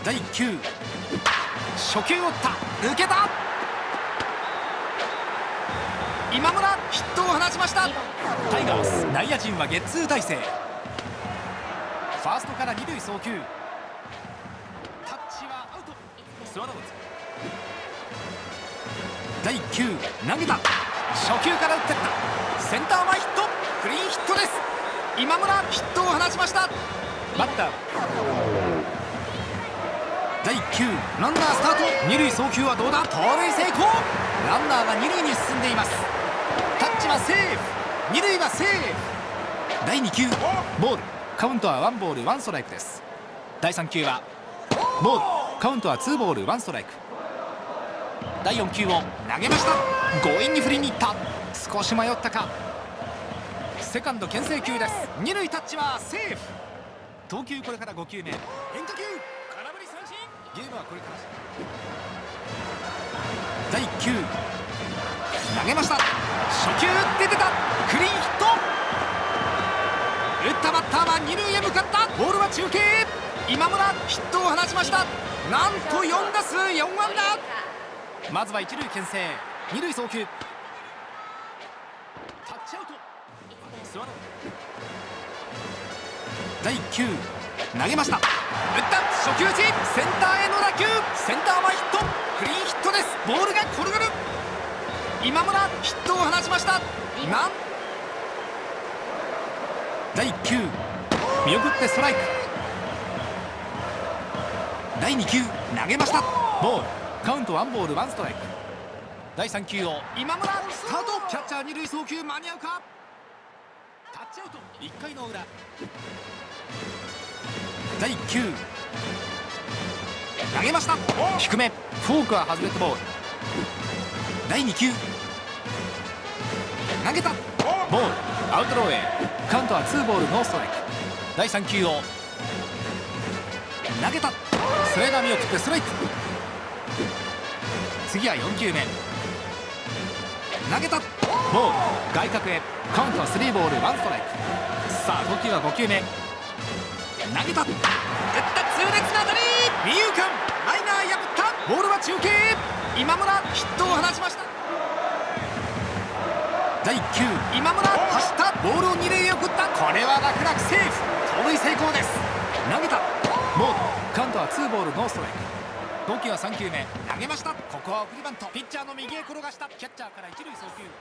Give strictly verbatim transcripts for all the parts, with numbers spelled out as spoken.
だいきゅう、初球を打った、抜けた。今村ヒットを放ちました。タイガース内野陣はゲッツー体制。ファーストから二塁送球、タッチはアウト。スワローズだいきゅう、投げた、初球から打っていった、センター前ヒット、クリーンヒットです。今村ヒットを放ちました。バッターだいきゅう、ランナースタート、二塁送球はどうだ、盗塁成功。ランナーが二塁に進んでいます。タッチはセーフ、二塁はセーフ。だいに球、ボール、カウントはワンボールワンストライクです。だいさん球はボール、カウントはツーボールワンストライク。だいよん球を投げました。強引に振りにいった、少し迷ったか。セカンド牽制球です。二塁タッチはセーフ。投球これからご球目、変化球、空振り三振。ゲームはこれからだいいっ球、投げました。初球出てた、クリーンヒット。打ったバッターは二塁へ向かった。ボールは中継。今村ヒットを放ちました。なんとよん打数よん安打。まずは一塁牽制、二塁送球、タッチアウト。スワローだいいっ球、投げました。打った、初球打ち、センターへの打球、センター前ヒット、クリーンヒットです。ボールが転がる。今村ヒットを放ちました。なんだいいっ球、見送ってストライク。だいに球、投げました。ボール、カウントワンボールワンストライク。だいさん球を今村スタート。キャッチャー二塁送球間に合うか。タッチアウト。いっかいの裏、だいいっ球、投げました。低め、フォークは外れてボール。だいに球、投げた、ボール、アウトローへ。カウントはツーボールノーストライク。だいさん球を投げた、スライダー見送ってストライク。次はよん球目、投げた、ボール、外角へ。カウントはスリーボールワンストライク。さあ投球はご球目、投げた、打った、痛烈な当たり、二遊間、ライナー破った。ボールは中継。今村ヒットを放ちました。だいいっ球、今村走った、ボールを二塁へ送った。これは楽々セーフ、盗塁成功です。投げた、ボール、カウントはツーボールノーストライク。投球はさん球目、投げました。ここは送りバント、ピッチャーの右へ転がした。キャッチャーから一塁送球、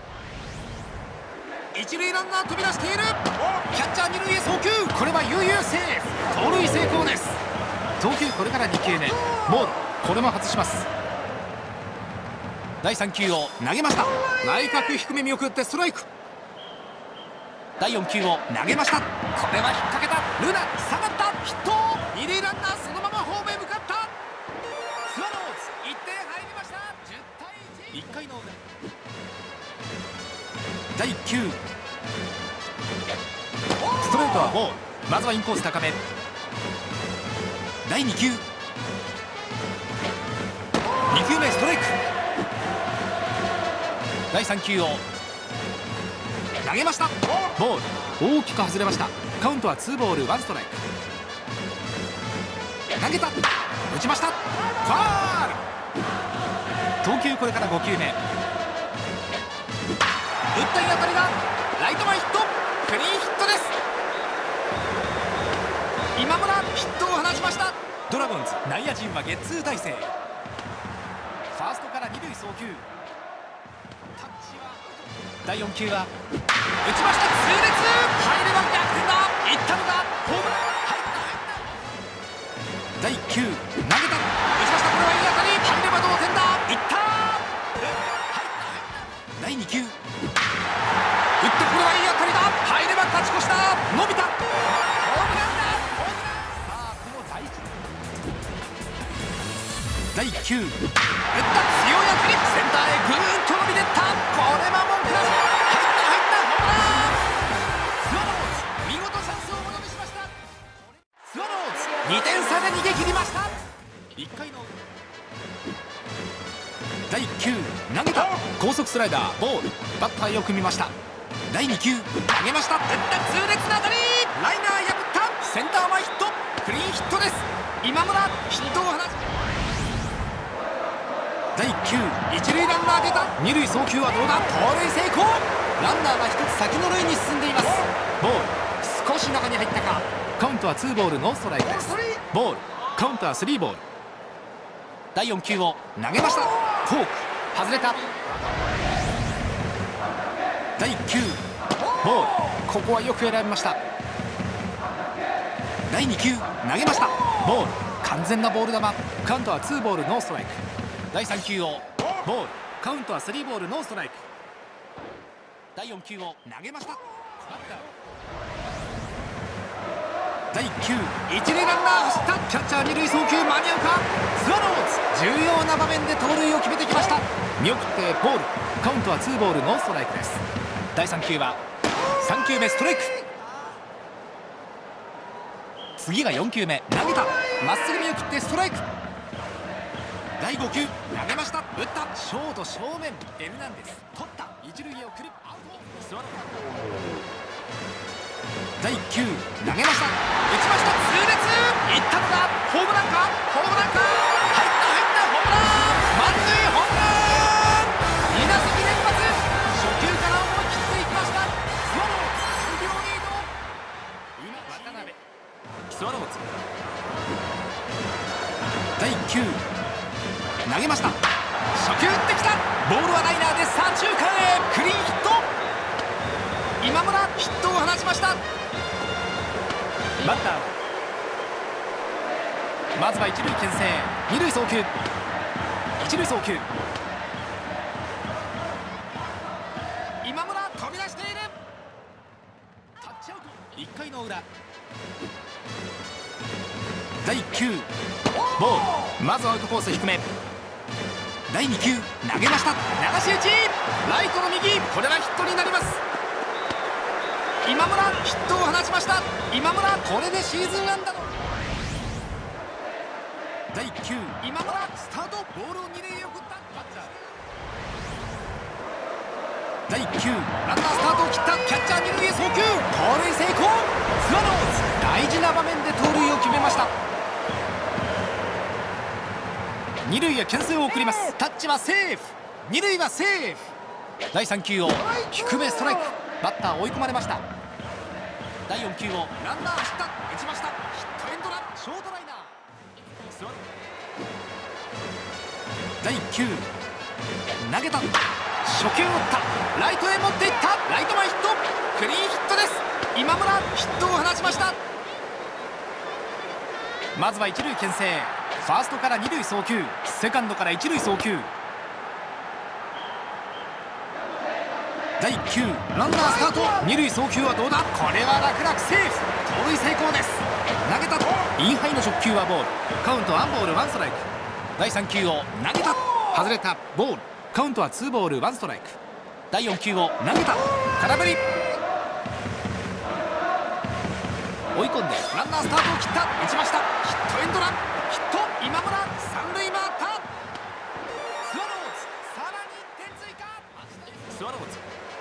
一塁ランナー飛び出している。キャッチャー二塁へ送球、これは悠々セーフ、盗塁成功です。投球これからに球目、ボール、これも外します。だいさん球を投げました。内角低め見送ってストライク。だいよん球を投げました。これは引っ掛けた。ルナ下がった、ヒット。二塁ランナーそのままホームへ向かった。スワローズいってん入りました。じゅうたいいち。いっかいの裏、だいいっ球、ストレートはボール、まずはインコース高め。だいに球、に球目ストライク。だいさん球を投げました。ボール、大きく外れました。カウントはツーボールワンストライク。投げた、打ちました、ファール。投球これからご球目、打ったい当たりだ、ライト前ヒット、クリーンヒットです。今村ヒットを放ちました。ドラゴンズ内野陣はゲッツー体制。ファーストから二塁送球、タッチはだいよん球は打ちました。痛烈、入れば逆転だ。いったのがホームラン、入った入った。だいいっ球、投げた、打ちました。これはいい当たり、入れば同点だ。いった、だいに球、打って、これはいい当たりだ。入れば勝ち越しだ。伸びた、ホームランだ、ホームラン。さあこの第一だいいっ球、打った、強い当たり、センターへぐーんと伸びてった。これは文句なし、入った入った、ホームラン。スワローズ見事チャンスをものにしました。スワローズにてん差で逃げ切りました。いっかいのだいいっ球、投げた、高速スライダー、ボール、バッターよく見ました。だいに球、投げました。打った、痛烈な当たり、ライナー破った、センター前ヒット、クリーンヒットです。 今村ヒットを放つ。だいいっ球、一塁ランナー出た。二塁送球はどうだ。盗塁成功。ランナーが一つ先の塁に進んでいます。ボール、少し中に入ったか。カウントはツーボールノーストライクです。ボール、カウントはスリーボール。だいよん球を投げました。フォーク外れた。だいいっ球、ボール、ここはよく選びました。だいに球投げました。ボール、完全なボール球。カウントはツーボールノーストライク。だいさん球をボール、カウントはスリーボールノーストライク。だいよん球を投げました。だいいっ球、一塁ランナー走った。キャッチャー二塁送球間に合うか。スワローズ、重要な場面で盗塁を決めてきました。見送ってボール、カウントはツーボールノーストライクです。だいさん球はさん球目ストライク。次がよん球目投げた。まっすぐ見送ってストライク。だいご球投げました。打った。ショート正面、エルナンデス取った。一塁へ送る。アウト。スワローズ。だいいっ球投げました。打ちました。痛烈。いったのか。ホームランか。ホームランか。入った入ったホームラン。満塁ホームラン。に打席連発。初球から思い切っていきました。スワローズさんびょうリード。今渡辺。スワローズ。だいいっ球投げました。初球打ってきた。ボールはライナーで左中間へ。クリーンヒット。今村ヒットを放ちました。バッター、まずは一塁牽制。二塁送球、一塁送球。今村飛び出している。タッチアウト。いっかいの裏。だいいっ球ボール、まずアウトコース低め。だいに球投げました。流し打ち、ライトの右、これはヒットになります。今村ヒットを放ちました。今村これでシーズン安打のだいいっ球、今村スタート。ボールを二塁へ送ったバッター。だいいっ球ランナースタートを切った。キャッチャー二塁へ送球。盗塁成功。スワローズ大事な場面で盗塁を決めました。二塁へ牽制を送ります。タッチはセーフ。二塁はセーフ。だいさん球を低めストライク。バッター追い込まれました。だいよん球をランナー走った。打ちました。ヒットエンドラン、ショートライナー。だいいっ球投げた。初球を打った。ライトへ持っていった。ライト前ヒット。クリーンヒットです。今村ヒットを放ちました。まずは一塁牽制。ファーストから二塁送球、セカンドから一塁送球。だいいっ球ランナースタート。二塁送球はどうだ。これは楽々セーフ。盗塁成功です。投げた。インハイの初球はボール。カウントワンボールワンストライク。だいさん球を投げた。外れた。ボール。カウントはツーボールワンストライク。だいよん球を投げた。空振り。追い込んでランナースタートを切った。打ちました。ヒットエンドラン、ヒット。今村三塁回った。スワローズさらにいってん追加。スワローズ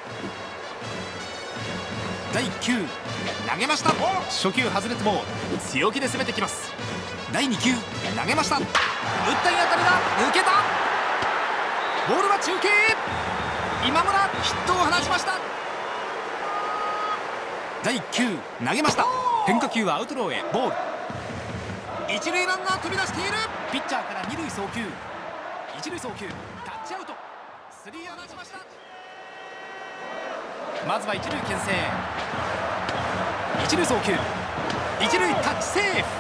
だいいっ球投げました。初球外れても強気で攻めてきます。だいに球投げました。打ったい当たりが抜けた。ボールは中継。今村ヒットを放ちました。だいいっ球投げました。変化球はアウトローへ。ボール。一塁ランナー飛び出している。ピッチャーから二塁送球、一塁送球、タッチアウト。スリーを放ちました。まずは一塁牽制。一塁送球、一塁タッチセーフ。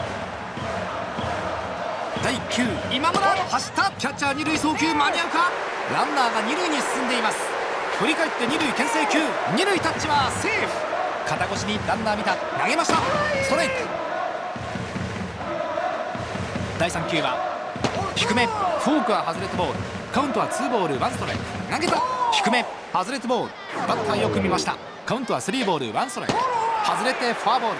だいいっ球今村走った。キャッチャー二塁送球間に合うか。ランナーが二塁に進んでいます。振り返って二塁牽制球、二塁タッチはセーフ。肩越しにランナー見た。投げました。ストライク。だいさん球は低め。フォークは外れてボール。カウントはツーボールワンストライク。投げた。低め外れてボール。バッターよく見ました。カウントはスリーボールワンストライク。外れてフォアボール。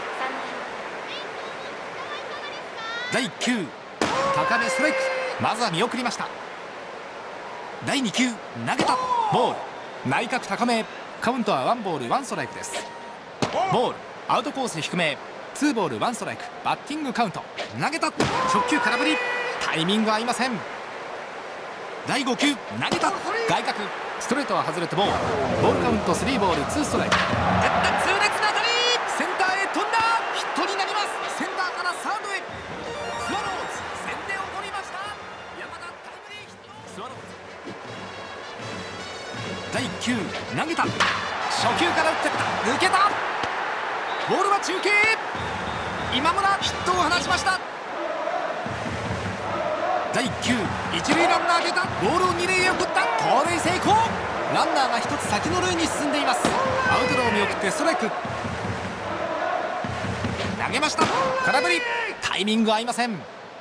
だいいっ球高めストライク。まずは見送りました。だいに球投げた。ボール。内角高め。カウントはワンボールワンストライクです。ボール。アウトコース低め。 ツーボールワンストライク、バッティングカウント。投げた、直球空振り、タイミング合いません。だいご球、投げた、外角、ストレートは外れてボール。ボールカウントスリーボールツーストライク。打った、痛烈な当たり、センターへ飛んだ、ヒットになります。センターからサードへ。スワローズ先手を取りました。山田タイムリーヒット。スワローズだいいっ球、投げた、初球から打ってった、抜けた、ボールは中継、今村ヒットを放ちました。だいいっ球、一塁ランナー出た、ボールを二塁へ送った、盗塁成功。ランナーが一つ先の塁に進んでいます。アウトローを見送ってストライク。投げました、空振り、タイミング合いません。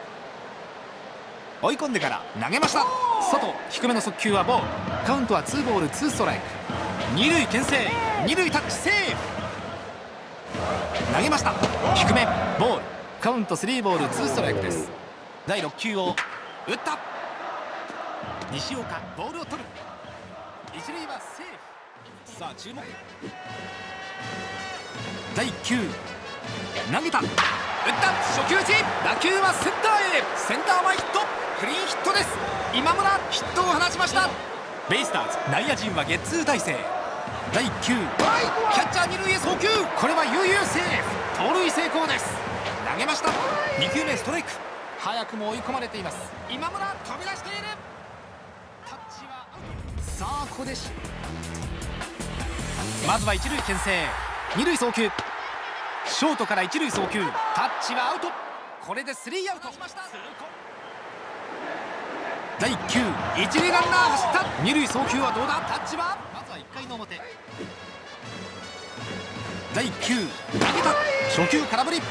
追い込んでから投げました、外低めの速球はボール。カウントはツーボールツーストライク。二塁牽制、二塁タッチセーフ。投げました、低めボール。カウントスリーボールツーストライクです。だいろっ球を打った、西岡ボールを取る、一塁はセーフ。さあ注目、だいいっ球、投げた、打った、初球打ち、打球はセンターへ、センター前ヒット、クリーンヒットです。今村ヒットを放ちました。ベイスターズ内野陣はゲッツー体制。だいいっ球、キャッチャー二塁へ送球、これは悠々セーフ、盗塁成功です。投げました、に球目ストライク。早くも追い込まれています。今村飛び出している、タッチはアウト。さあここでしまずは一塁牽制、二塁送球、ショートから一塁送球、タッチはアウト。これでスリーアウト。だいいっ球、一塁ランナー走った、二塁送球はどうだ、タッチは、まずはいっかいの表。だいいっ球、投げた、初球空振り。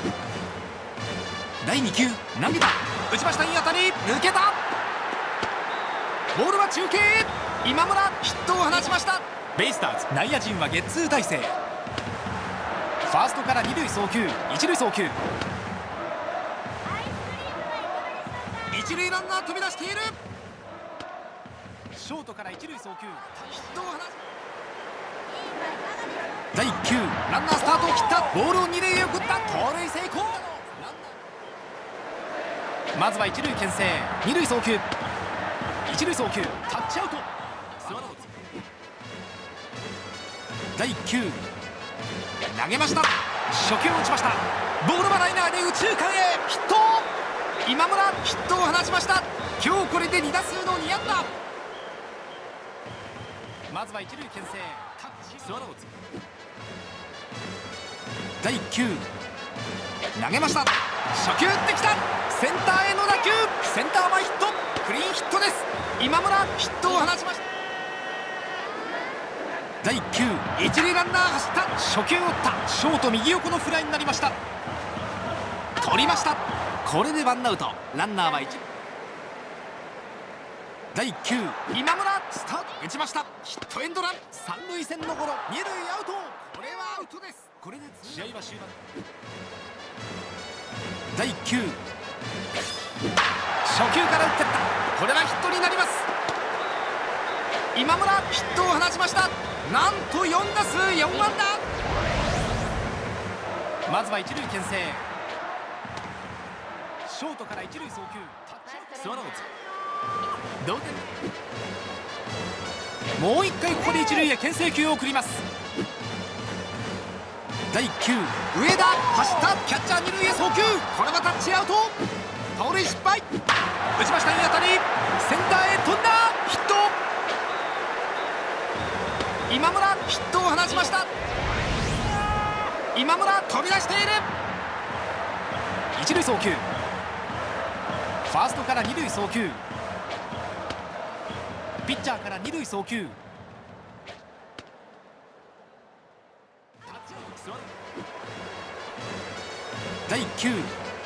だいに球、投げた、打ちました、いい当たり、抜けた、ボールは中継、今村ヒットを放ちました。ベイスターズ内野陣はゲッツー体制。ファーストから二塁送球、一塁送球、一塁ランナー飛び出している、ショートから一塁送球、ヒットを放ち、だいいっ球、ランナースタートを切った、ボールを二塁へ送った、盗塁成功。まずは一塁牽制、二塁送球、一塁送球、タッチアウト。スワローズだいいっ球、投げました、初球を打ちました、ボールはライナーで右中間へヒット。今村ヒットを放ちました。今日これでに打数のに安打。まずは一塁牽制、タッチ、スワローズだいいっ球、投げました、初球打ってきた、センターへの打球、センター前ヒット、クリーンヒットです。今村ヒットを放ちました。だいいっ球、一塁ランナー走った、初球を打った、ショート右横のフライになりました。取りました、これでワンアウト、ランナーは一塁。だいいっ球、今村スタート、打ちました、ヒットエンドラン、三塁線のゴロ、二塁アウト、これはアウトです。これで試合は終盤。だいいっ球、初球から打ってった、これはヒットになります。今村ヒットを放ちました。なんとよん打数よん安打。まずは一塁牽制、ショートから一塁送球、タッチ、スワローズ同点。もう一回ここで一塁へ牽制球を送ります。だいいっ球、上田走った、キャッチャー二塁へ送球、これはタッチアウト、盗塁失敗、打ちました、いい当たり、センターへ飛んだ、ヒット。今村ヒットを放ちました。今村飛び出している、一塁送球、ファーストから二塁送球、ピッチャーから二塁送球、だいいっ球、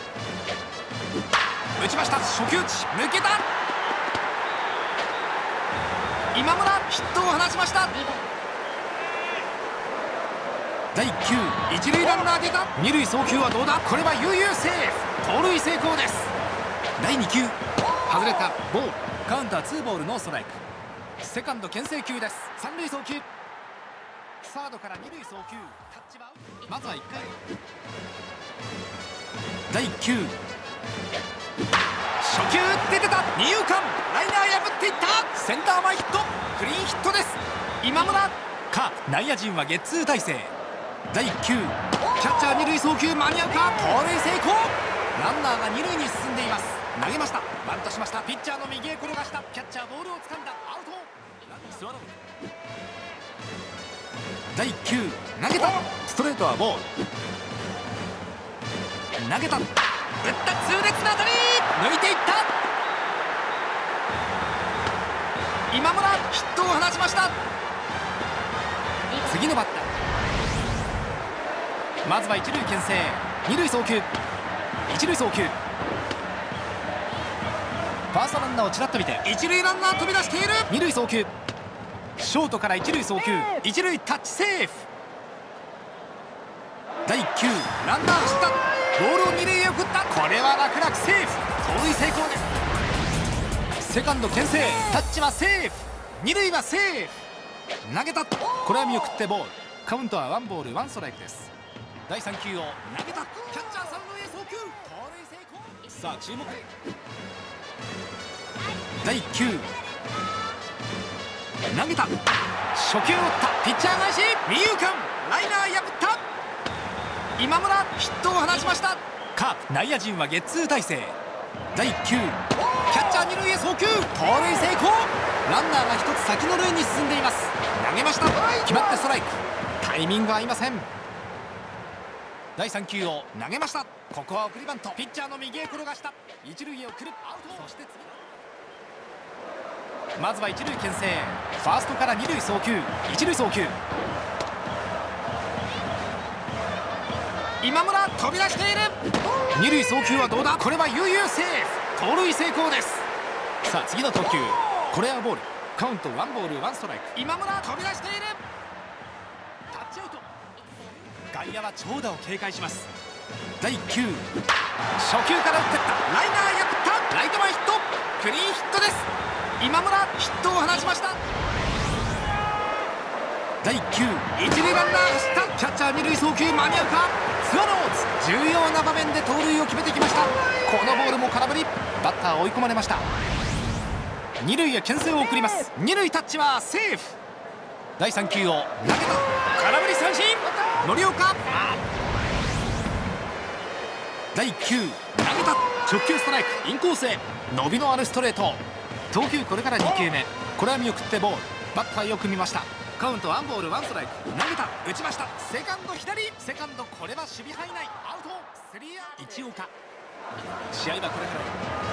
打ちました、初球打ち、抜けた、今村ヒットを放ちました。だいいっ球、一塁ランナー出た、二塁送球はどうだ、これは悠々セーフ、盗塁成功です。だいに球、外れた、ボール、カウンターツーボールノーストライク。セカンド牽制球です。三塁送球、サードから二塁送球、タッチはアウト。まずはいっかい。 だいきゅう初球打って出た二遊間ライナー破っていったセンター前ヒットクリーンヒットです。今村か内野陣はゲッツー体制。だいきゅうキャッチャー二塁送球間に合うか盗塁成功。ランナーが二塁に進んでいます。投げましたバントしましたピッチャーの右へ転がしたキャッチャーボールを掴んだアウト。スワローだいきゅう投げたストレートはボール投げた打った痛烈な当たり抜いていった今村ヒットを放ちました。次のバッターまずは一塁牽制二塁送球一塁送球ファーストランナーをちらっと見て一塁ランナー飛び出している二塁送球ショートから一塁送球一塁タッチセーフ。だいきゅうランナー走ったボールを二塁へ送ったこれは楽々セーフ盗塁成功です。セカンド牽制タッチはセーフ二塁はセーフ投げたこれは見送ってボールカウントはワンボールワンストライクです。だいさん球を投げたキャッチャー三塁へ送球盗塁成功。さあ注目だいきゅう投げた初球を打ったピッチャー返し二遊間ライナー破った今村ヒットを放ちました。カープ内野陣はゲッツー体制。だいきゅうキャッチャー二塁へ送球盗塁成功。ランナーが一つ先の塁に進んでいます。投げました決まってストライクタイミング合いません。だいさん球を投げましたここは送りバントピッチャーの右へ転がした一塁へ送るアウト。そして次まずは一塁牽制ファーストから二塁送球一塁送球今村飛び出している二塁送球はどうだこれは悠々セーフ盗塁成功です。さあ次の投球これはボールカウントワンボールワンストライク今村飛び出しているタッチアウト。外野は長打を警戒します。だいきゅう初球から打っていったライナー破ったライト前ヒットクリーンヒットです。今村ヒットを放ちました。だいきゅう一塁ランナー走ったキャッチャー二塁送球間に合うかスワローズ重要な場面で盗塁を決めてきました。このボールも空振りバッター追い込まれました。二塁へ牽制を送ります二塁タッチはセーフ。だいさん球を投げた空振り三振森岡だいきゅう投げた直球ストライクインコースへ伸びのあるストレート投球これからに球目これは見送ってボールバッターよく見ましたカウントワンボールワンストライク投げた打ちましたセカンド左セカンドこれは守備範囲内アウトスリーアウト一岡試合はこれから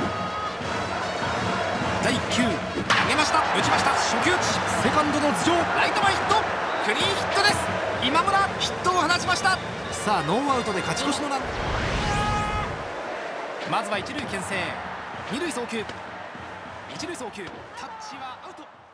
だいきゅう投げました打ちました初球打ちセカンドの頭上ライト前ヒットクリーンヒットです今村ヒットを放ちましたさあノーアウトで勝ち越しのランまずは一塁牽制二塁送球一塁送球タッチはアウト